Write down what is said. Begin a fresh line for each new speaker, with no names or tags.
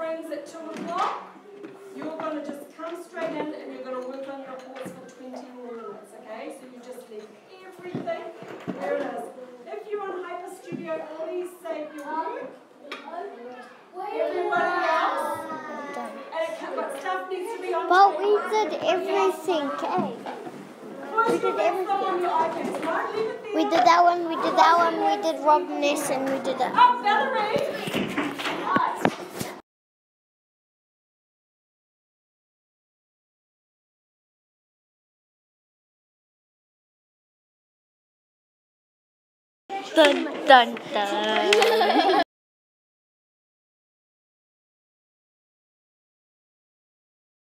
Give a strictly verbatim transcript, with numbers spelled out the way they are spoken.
rings at two o'clock. You're going to just come straight in and you're going to work on your horse for twenty more minutes, okay? So you just leave everything where it is. If you're on Hyper Studio, please save your work. Everybody else. And it can, but stuff needs to be on
But
tape.
we did everything, eh? We did everything. We did that one, we did that one, we did Rob Ness, and we did it.
Oh, Valerie!
Dun dun dun.